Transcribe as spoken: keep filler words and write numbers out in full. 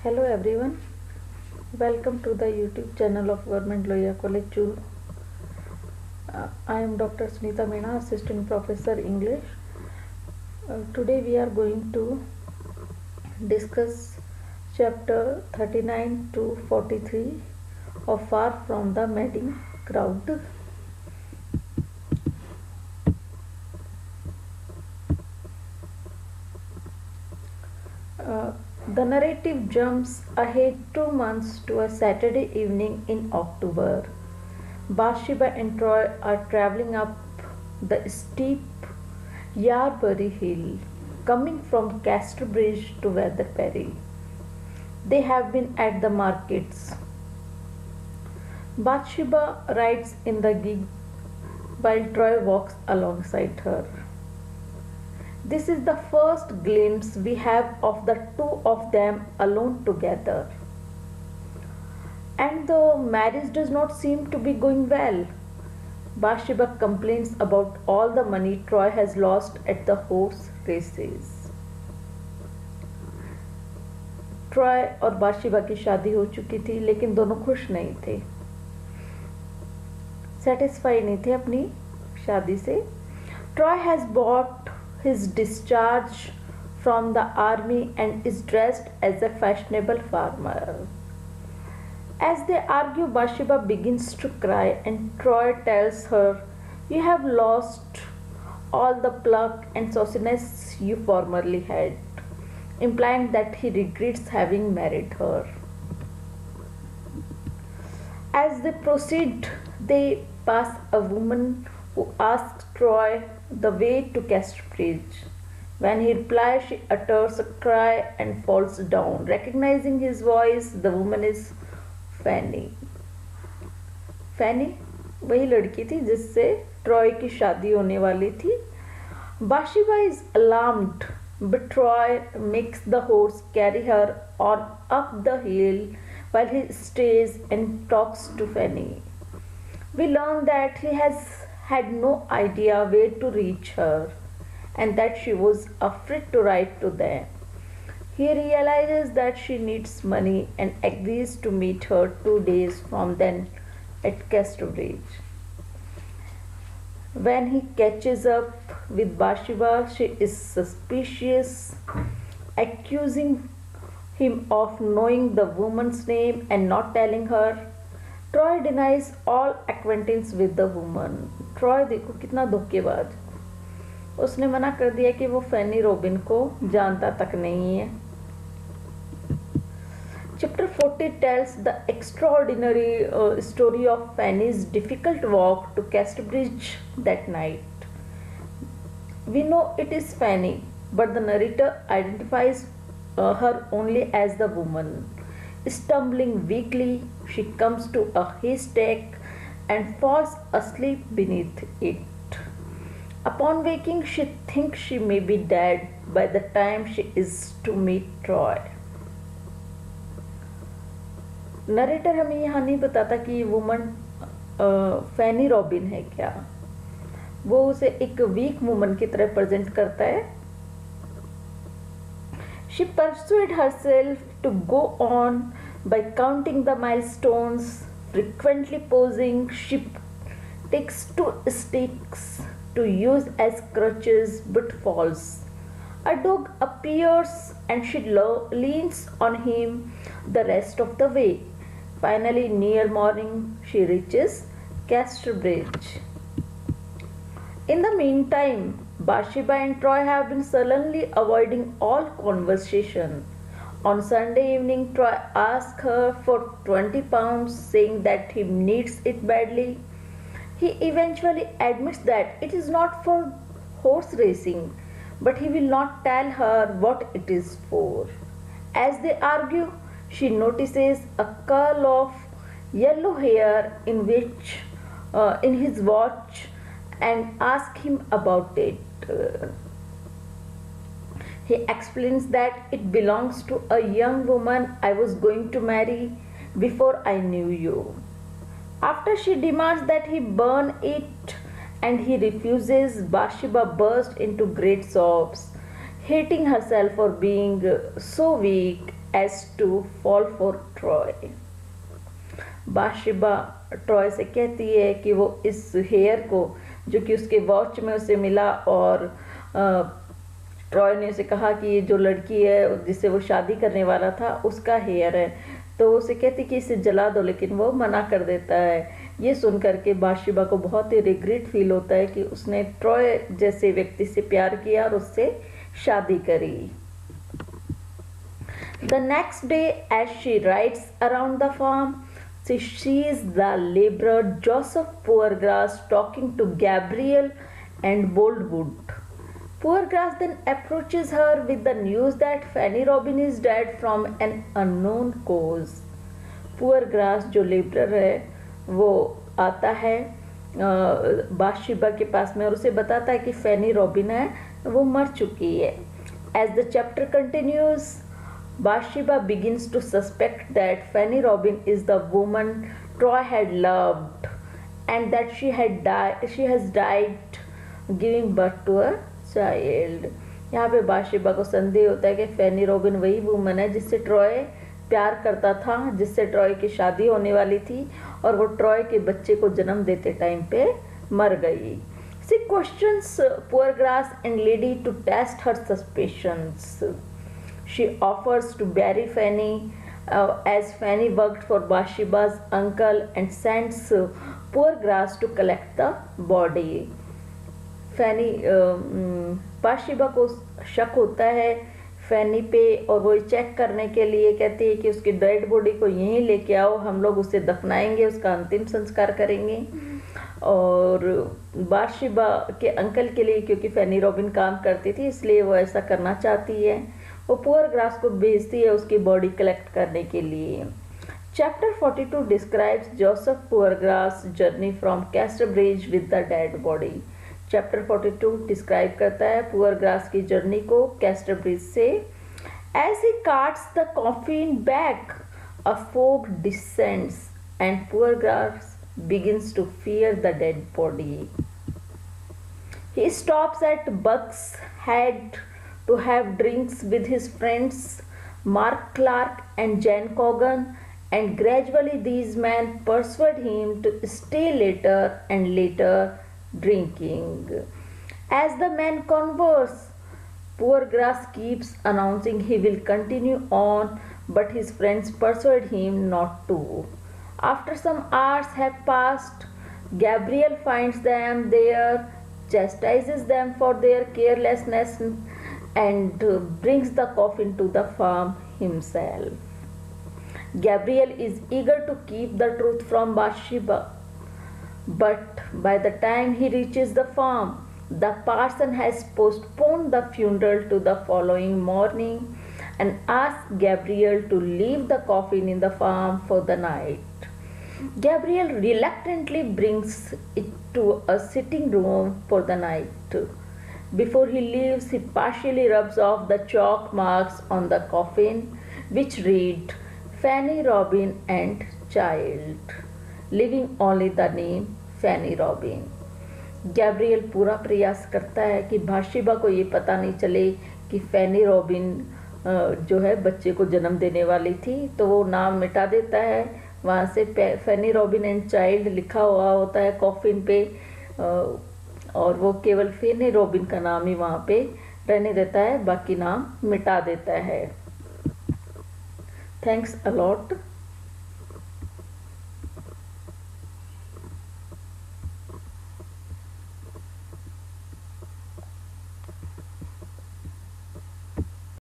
Hello everyone, welcome to the YouTube channel of Government Loya College Chul. Uh, I am Doctor Sunita Mena, Assistant Professor English. Uh, today we are going to discuss chapter thirty-nine to forty-three of Far from the Madding Crowd. Uh, the narrative jumps ahead two months to a Saturday evening in October. Bathsheba and Troy are traveling up the steep Yarbury Hill, coming from Casterbridge to Weatherbury. They have been at the markets. Bathsheba rides in the gig while Troy walks alongside her. This is the first glimpse we have of the two of them alone together. And the marriage does not seem to be going well. Bathsheba complains about all the money Troy has lost at the horse races. Troy और Bathsheba की शादी हो चुकी थी, लेकिन दोनों खुश नहीं थे, सेटिस्फाई नहीं थे अपनी शादी से. Troy has bought his discharge from the army and is dressed as a fashionable farmer. As they argue, Bathsheba begins to cry and Troy tells her, "You have lost all the pluck and sauciness you formerly had," implying that he regrets having married her. As they proceed, they pass a woman who asks Troy the way to Casterbridge. When he replies, she utters a cry and falls down. Recognizing his voice, the woman is Fanny. Fanny वही लड़की थी जिससे Troy की शादी होने वाली थी. Bathsheba is alarmed, but Troy makes the horse carry her on up the hill while he stays and talks to Fanny. We learn that he has had no idea where to reach her and that she was afraid to write to them. He realizes that she needs money and agrees to meet her two days from then at Casterbridge. When he catches up with Bathsheba, she is suspicious, accusing him of knowing the woman's name and not telling her. Troy denies all acquaintance with the woman. Troy देखो कितना धोखेबाज, उसने मना कर दिया कि वो फैनी robin को जानता तक नहीं है. Chapter forty tells the extraordinary uh, story of Fanny's difficult walk to Casterbridge that night. We know it is Fanny, but the narrator identifies uh, her only as the woman. Stumbling weakly, she comes to a haystack and falls asleep beneath it. Upon waking, she thinks she may be dead by the time she is to meet Troy. Narrator हमें यहाँ नहीं बताता कि ये woman फैनी robin है क्या. वो उसे एक वीक वुमन की तरह प्रेजेंट करता है. She persuades herself to go on by counting the milestones, frequently posing. She takes two sticks to use as crutches but falls. A dog appears and she leans on him the rest of the way. Finally, near morning, she reaches Casterbridge. In the meantime, Bathsheba and Troy have been sullenly avoiding all conversation. On Sunday evening, Troy asks her for twenty pounds, saying that he needs it badly. He eventually admits that it is not for horse racing, but he will not tell her what it is for. As they argue, she notices a curl of yellow hair in which uh, in his watch and asks him about it. Uh, he explains that it belongs to a young woman I was going to marry before I knew you. After she demands that he burn it and he refuses, Bathsheba bursts into great sobs, hating herself for being so weak as to fall for Troy. Bathsheba Troy से कहती है कि वो इस hair को, जो कि उसके वॉच में उसे मिला, और ट्रॉय ने उसे कहा कि ये जो लड़की है जिससे वो शादी करने वाला था उसका हेयर है, तो उसे कहती कि इसे जला दो, लेकिन वो मना कर देता है। ये सुनकर के बाशिबा को बहुत ही रिग्रेट फील होता है कि उसने ट्रॉय जैसे व्यक्ति से प्यार किया और उससे शादी करी। The next day, as she rides around the farm, she sees the laborer Joseph Poorgrass talking to Gabriel and Boldwood. Poorgrass then approaches her with the news that Fanny Robin is dead from an unknown cause. Poorgrass जो labourer है वो आता है बाशिबा के पास में और उसे बताता है कि फैनी रॉबिन है वो मर चुकी है। As the chapter continues, Bathsheba begins to suspect that Fanny Robin is the woman Troy had loved, and that she had died. She has died giving birth to a child. यहाँ पे बाशिबा को संदेह होता है कि फैनी रॉबिन वही woman है जिससे ट्रॉय प्यार करता था, जिससे ट्रॉय की शादी होने वाली थी, और वो ट्रॉय के बच्चे को जन्म देते टाइम पे मर गई। She questions Poorgrass and Lady to test her suspicions. She offers to bury Fanny uh, as Fanny worked for Bathsheba's uncle, and sends uh, Poorgrass to collect the body. फैनी बाथशेबा को शक होता है फैनी पे, और वो चेक करने के लिए कहती है कि उसकी डेड बॉडी को यहीं लेके आओ, हम लोग उसे दफनाएंगे, उसका अंतिम संस्कार करेंगे। और बाथशेबा के अंकल के लिए, क्योंकि फैनी रॉबिन काम करती थी इसलिए वो ऐसा करना चाहती है, वो पोरग्रास को भेजती है उसकी बॉडी कलेक्ट करने के लिए। Chapter forty two describes Joseph Poorgrass journey from Casterbridge with the dead body. Chapter forty two describe करता है पोरग्रास की जर्नी को कैस्टरब्रिज से। As he carts the coffin back, a fog descends and Poorgrass begins to fear the dead body. He stops at Buck's Head to have drinks with his friends Mark Clark and Jan Cogan, and gradually these men persuade him to stay later and later drinking. As the men converse, Poorgrass keeps announcing he will continue on, but his friends persuade him not to. After some hours have passed, Gabriel finds them there, chastises them for their carelessness, and brings the coffin to the farm himself. Gabriel is eager to keep the truth from Bathsheba, but by the time he reaches the farm, the parson has postponed the funeral to the following morning and asks Gabriel to leave the coffin in the farm for the night. Gabriel reluctantly brings it to a sitting room for the night. Before he leaves, he partially rubs off the chalk marks on the coffin, which read Fanny Robin and Child, leaving only the name Fanny Robin. Gabriel पूरा प्रयास करता है कि बाथशेबा को ये पता नहीं चले कि फैनी रॉबिन जो है बच्चे को जन्म देने वाली थी, तो वो नाम मिटा देता है। वहाँ से फैनी रॉबिन एंड चाइल्ड लिखा हुआ होता है कॉफिन पे, और वो केवल फैनी रॉबिन का नाम ही वहाँ पे रहने देता है, बाकी नाम मिटा देता है। Thanks a lot.